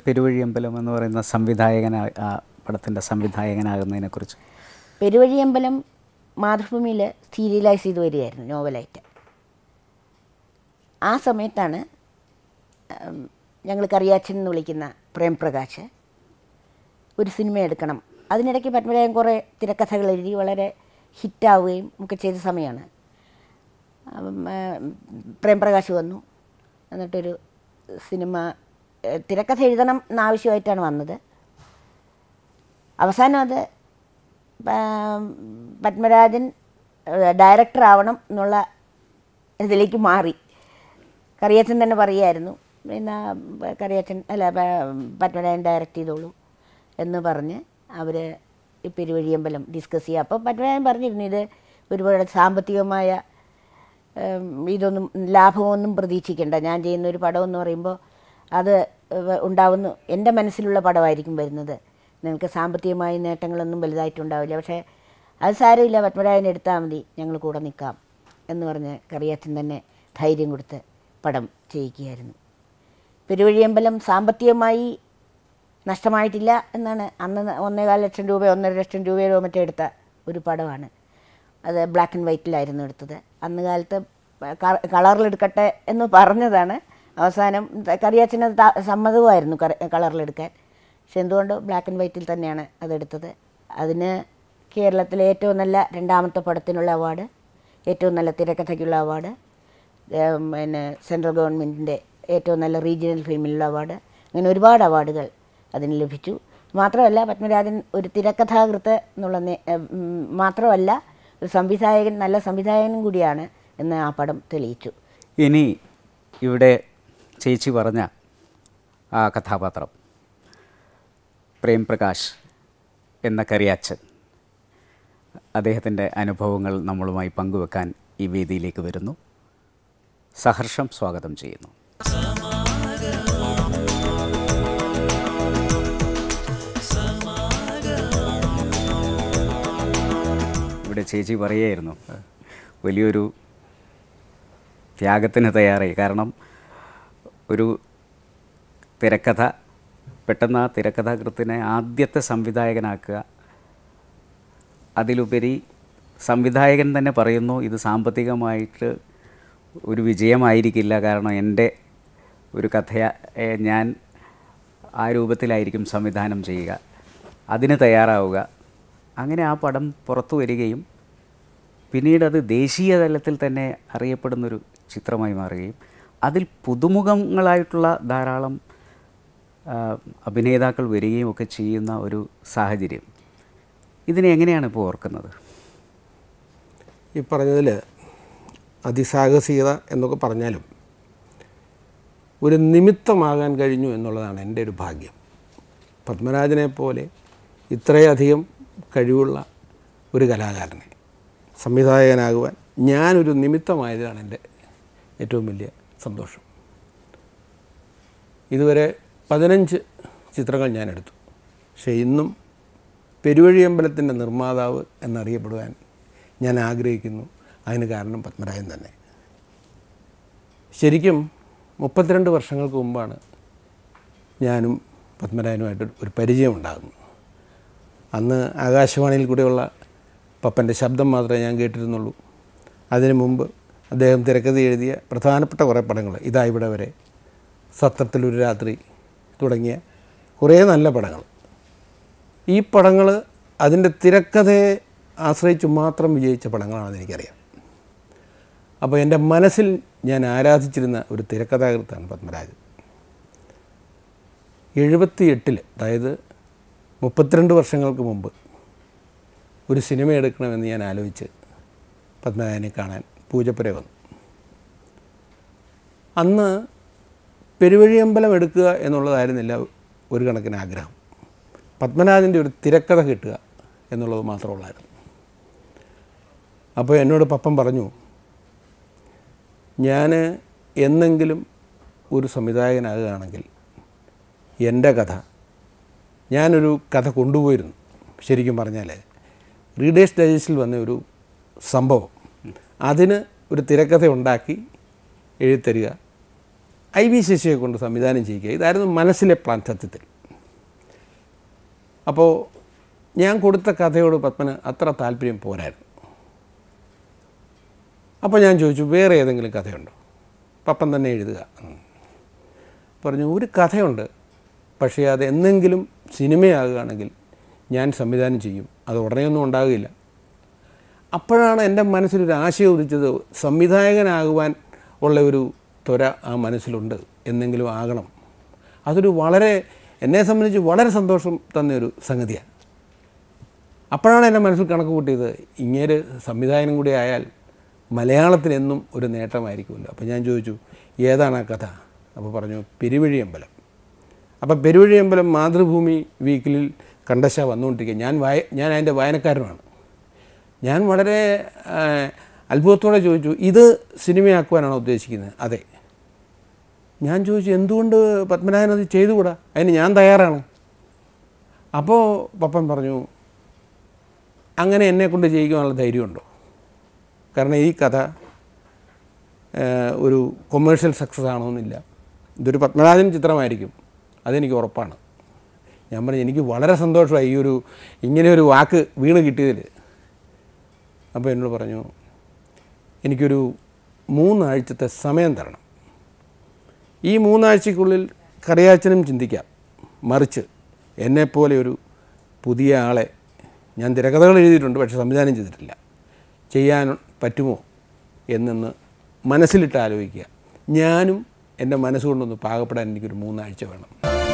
പെരുവഴിയമ്പലം എന്ന് പറയുന്ന പടത്തിൻ്റെ സംവിധായകനാകുന്നതിനെക്കുറിച്ച്? പെരുവഴിയമ്പലം മാതൃഭൂമിയിൽ സീരിയലൈസ് ചെയ്ത് വരികയായിരുന്നു, നോവലായിട്ട്. ആ സമയത്താണ് ഞങ്ങൾ കറിയാച്ചൻ എന്ന് വിളിക്കുന്ന പ്രേംപ്രകാശ് ഒരു സിനിമ എടുക്കണം. അതിനിടയ്ക്ക് പത്മരാജൻ കുറേ തിരക്കഥകൾ എഴുതി വളരെ ഹിറ്റാവുകയും ഒക്കെ ചെയ്ത സമയമാണ്. പ്രേംപ്രകാശ് വന്നു. എന്നിട്ടൊരു സിനിമ തിരക്കഥ എഴുതണം എന്നാവശ്യമായിട്ടാണ് വന്നത്. അവസാനം അത് പത്മരാജൻ ഡയറക്ടർ ആവണം എന്നുള്ള ഇതിലേക്ക് മാറി. കറിയാച്ചൻ തന്നെ പറയുമായിരുന്നു, പിന്നെ കറിയാച്ചൻ പത്മരാജൻ ഡയറക്റ്റ് ചെയ്തോളൂ എന്ന് പറഞ്ഞ് അവർ ഈ പെരുവഴിയമ്പലം ഡിസ്കസ് ചെയ്യുക. അപ്പോൾ പത്മരാജൻ പറഞ്ഞിരുന്നു, ഇത് ഒരുപാട് സാമ്പത്തികമായ ഇതൊന്നും ലാഭമൊന്നും പ്രതീക്ഷിക്കേണ്ട, ഞാൻ ചെയ്യുന്നൊരു പടം എന്ന് പറയുമ്പോൾ അത് ഉണ്ടാവുന്നു, എൻ്റെ മനസ്സിലുള്ള പടമായിരിക്കും വരുന്നത്, നിങ്ങൾക്ക് സാമ്പത്തികമായ നേട്ടങ്ങളൊന്നും വലുതായിട്ടുണ്ടാവില്ല, പക്ഷേ അത് സാരമില്ല, പത്മരാജൻ എടുത്താൽ മതി, ഞങ്ങൾ കൂടെ നിൽക്കാം എന്ന് പറഞ്ഞ് കറിയാച്ചൻ തന്നെ ധൈര്യം കൊടുത്ത് പടം ചെയ്യിക്കുകയായിരുന്നു. പെരുവഴിയമ്പലം സാമ്പത്തികമായി നഷ്ടമായിട്ടില്ല എന്നാണ്. അന്ന് 1.25 ലക്ഷം രൂപ 1.5 ലക്ഷം രൂപയോ മറ്റോ എടുത്ത ഒരു പടമാണ്. അത് ബ്ലാക്ക് ആൻഡ് വൈറ്റിലായിരുന്നു എടുത്തത്. അന്ന് കാലത്ത് കളറിലെടുക്കട്ടെ എന്ന് പറഞ്ഞതാണ്. അവസാനം കറിയാച്ചന് സമ്മതവുമായിരുന്നു കളറിലെടുക്കാൻ. പക്ഷെ എന്തുകൊണ്ട് ബ്ലാക്ക് ആൻഡ് വൈറ്റിൽ തന്നെയാണ് അതെടുത്തത്. അതിന് കേരളത്തിലെ ഏറ്റവും നല്ല 2ാമത്തെ പടത്തിനുള്ള അവാർഡ്, ഏറ്റവും നല്ല തിരക്കഥയ്ക്കുള്ള അവാർഡ്, പിന്നെ സെൻട്രൽ ഗവൺമെൻറ്റിൻ്റെ ഏറ്റവും നല്ല റീജിയണൽ ഫിലിമിലുള്ള അവാർഡ്, അങ്ങനെ ഒരുപാട് അവാർഡുകൾ അതിന് ലഭിച്ചു. മാത്രമല്ല പത്മരാജൻ ഒരു തിരക്കഥാകൃത്ത് എന്നുള്ള മാത്രമല്ല ഒരു സംവിധായകൻ, നല്ല സംവിധായകനും കൂടിയാണ് എന്ന് ആ പടം തെളിയിച്ചു. ഇനി ഇവിടെ ചേച്ചി പറഞ്ഞ ആ കഥാപാത്രം പ്രേംപ്രകാശ് എന്ന കറിയാച്ചൻ, അദ്ദേഹത്തിൻ്റെ അനുഭവങ്ങൾ നമ്മളുമായി പങ്കുവെക്കാൻ ഈ വേദിയിലേക്ക് വരുന്നു. സഹർഷം സ്വാഗതം ചെയ്യുന്നു. ഇവിടെ ചേച്ചി പറയുമായിരുന്നു, വലിയൊരു ത്യാഗത്തിന് തയ്യാറായി. കാരണം ഒരു തിരക്കഥ, പെട്ടെന്ന് ആ തിരക്കഥാകൃത്തിനെ ആദ്യത്തെ സംവിധായകനാക്കുക, അതിലുപരി സംവിധായകൻ തന്നെ പറയുന്നു ഇത് സാമ്പത്തികമായിട്ട് ഒരു വിജയമായിരിക്കില്ല, കാരണം എൻ്റെ ഒരു കഥയെ ഞാൻ ആ രൂപത്തിലായിരിക്കും സംവിധാനം ചെയ്യുക, അതിന് തയ്യാറാവുക. അങ്ങനെ ആ പടം പുറത്തു വരികയും പിന്നീട് അത് ദേശീയ തലത്തിൽ തന്നെ അറിയപ്പെടുന്നൊരു ചിത്രമായി മാറുകയും അതിൽ പുതുമുഖങ്ങളായിട്ടുള്ള ധാരാളം അഭിനേതാക്കൾ വരികയും ഒക്കെ ചെയ്യുന്ന ഒരു സാഹചര്യം. ഇതിനെ എങ്ങനെയാണ് ഇപ്പോൾ ഓർക്കുന്നത്? ഈ പറഞ്ഞതിൽ അതിസാഹസികത എന്നൊക്കെ പറഞ്ഞാലും ഒരു നിമിത്തമാകാൻ കഴിഞ്ഞു എന്നുള്ളതാണ് എൻ്റെ ഒരു ഭാഗ്യം. പത്മരാജനെ പോലെ ഇത്രയധികം കഴിവുള്ള ഒരു കലാകാരനെ സംവിധായകനാകുവാൻ ഞാനൊരു നിമിത്തമായതാണ് എൻ്റെ ഏറ്റവും വലിയ സന്തോഷം. ഇതുവരെ 15 ചിത്രങ്ങൾ ഞാൻ എടുത്തു. പക്ഷേ ഇന്നും പെരുവഴിയമ്പലത്തിൻ്റെ നിർമ്മാതാവ് എന്നറിയപ്പെടുവാൻ ഞാൻ ആഗ്രഹിക്കുന്നു. അതിന് കാരണം പത്മരാജൻ തന്നെ. ശരിക്കും 32 വർഷങ്ങൾക്ക് മുമ്പാണ് ഞാനും പത്മരാജനുമായിട്ട് ഒരു പരിചയം ഉണ്ടാകുന്നത്. അന്ന് ആകാശവാണിയിൽ കൂടെയുള്ള പപ്പൻ്റെ ശബ്ദം മാത്രമേ ഞാൻ കേട്ടിരുന്നുള്ളൂ. അതിനു മുമ്പ് അദ്ദേഹം തിരക്കഥ എഴുതിയ പ്രധാനപ്പെട്ട കുറേ പടങ്ങൾ, ഇതാ ഇവിടെ വരെ, സത്രത്തിലൊരു രാത്രി തുടങ്ങിയ കുറേ നല്ല പടങ്ങൾ. ഈ പടങ്ങൾ അതിൻ്റെ തിരക്കഥയെ ആശ്രയിച്ച് മാത്രം വിജയിച്ച പടങ്ങളാണെന്ന് എനിക്കറിയാം. അപ്പോൾ എൻ്റെ മനസ്സിൽ ഞാൻ ആരാധിച്ചിരുന്ന ഒരു തിരക്കഥാകൃത്താണ് പത്മരാജൻ. 78-ൽ, അതായത് 32 വർഷങ്ങൾക്ക് മുമ്പ് ഒരു സിനിമ എടുക്കണമെന്ന് ഞാൻ ആലോചിച്ച് പത്മരാജനെ കാണാൻ പൂജപ്പുര വന്നു. അന്ന് പെരുവഴിയമ്പലം എടുക്കുക എന്നുള്ളതായിരുന്നില്ല ഒരു കണക്കിന് ആഗ്രഹം. പത്മരാജൻ്റെ ഒരു തിരക്കഥ കിട്ടുക എന്നുള്ളത് മാത്രമുള്ളായിരുന്നു. അപ്പോൾ എന്നോട് പപ്പൻ പറഞ്ഞു, ഞാൻ എന്നെങ്കിലും ഒരു സംവിധായകനാകുകയാണെങ്കിൽ എൻ്റെ കഥ, ഞാനൊരു കഥ കൊണ്ടുപോയിരുന്നു. ശരിക്കും പറഞ്ഞാൽ റീഡേഴ്സ് ഡൈജസ്റ്റിൽ വന്ന ഒരു സംഭവം, അതിന് ഒരു തിരക്കഥ ഉണ്ടാക്കി എഴുതിത്തരിക, IV ശശിയെ കൊണ്ട് സംവിധാനം ചെയ്യുക. ഇതായിരുന്നു മനസ്സിലെ പ്ലാൻ സത്യത്തിൽ. അപ്പോൾ ഞാൻ കൊടുത്ത കഥയോട് പത്മന് അത്ര താല്പര്യം പോരായിരുന്നു. അപ്പോൾ ഞാൻ ചോദിച്ചു, വേറെ ഏതെങ്കിലും കഥയുണ്ടോ? പപ്പൻ തന്നെ എഴുതുക. പറഞ്ഞു, ഒരു കഥയുണ്ട്, പക്ഷേ അത് എന്തെങ്കിലും സിനിമയാകുകയാണെങ്കിൽ ഞാൻ സംവിധാനം ചെയ്യും, അത് ഉടനെയൊന്നും ഉണ്ടാകില്ല. അപ്പോഴാണ് എൻ്റെ മനസ്സിലൊരു ആശയം ഉദിച്ചത്, സംവിധായകനാകുവാൻ ഉള്ള ഒരു ത്വര ആ മനസ്സിലുണ്ട്, എന്തെങ്കിലും ആകണം. അതൊരു വളരെ, എന്നെ സംബന്ധിച്ച് വളരെ സന്തോഷം തന്നൊരു സംഗതിയാണ്. അപ്പോഴാണ് എൻ്റെ മനസ്സിൽ കണക്ക് കൂട്ടിയത്, ഇങ്ങേര് സംവിധായകനും കൂടി ആയാൽ മലയാളത്തിനെന്നും ഒരു നേട്ടമായിരിക്കുമല്ലോ. അപ്പോൾ ഞാൻ ചോദിച്ചു, ഏതാണ് ആ കഥ? അപ്പോൾ പറഞ്ഞു, പെരുവഴിയമ്പലം. അപ്പോൾ പെരുവഴിയമ്പലം മാതൃഭൂമി വീക്കിലിൽ കണ്ടശ വന്നുകൊണ്ടിരിക്കുക. ഞാൻ അതിൻ്റെ വായനക്കാരനാണ്. ഞാൻ വളരെ അത്ഭുതത്തോടെ ചോദിച്ചു, ഇത് സിനിമയാക്കുവാനാണോ ഉദ്ദേശിക്കുന്നത്? അതെ. ഞാൻ ചോദിച്ചു, എന്തുകൊണ്ട് പത്മനാഭൻ അത് ചെയ്തുകൂടാ? അതിന് ഞാൻ തയ്യാറാണ്. അപ്പോൾ പപ്പൻ പറഞ്ഞു, അങ്ങനെ എന്നെക്കൊണ്ട് ചെയ്യിക്കാനുള്ള ധൈര്യമുണ്ടോ? കാരണം ഈ കഥ ഒരു കൊമേഴ്ഷ്യൽ സക്സസ് ആണോന്നില്ല, ഇതൊരു പത്മനാഭൻ ചിത്രമായിരിക്കും, അതെനിക്ക് ഉറപ്പാണ്. ഞാൻ പറഞ്ഞു, എനിക്ക് വളരെ സന്തോഷമായി ഇങ്ങനെ ഒരു വാക്ക് വീണ് കിട്ടിയതിൽ. അപ്പോൾ എന്നോട് പറഞ്ഞു, എനിക്കൊരു 3 ആഴ്ചത്തെ സമയം തരണം. ഈ 3 ആഴ്ചയ്ക്കുള്ളിൽ കറിയാച്ചനും ചിന്തിക്കാം, മറിച്ച് എന്നെപ്പോലെ ഒരു പുതിയ ആളെ, ഞാൻ തിരക്കഥകൾ എഴുതിയിട്ടുണ്ട് പക്ഷേ സംവിധാനം ചെയ്തിട്ടില്ല, ചെയ്യാൻ പറ്റുമോ എന്നൊന്ന് മനസ്സിലിട്ട് ആലോചിക്കുക. ഞാനും എൻ്റെ മനസ്സുകൊണ്ടൊന്ന് പാകപ്പെടാൻ എനിക്കൊരു 3 ആഴ്ച വേണം.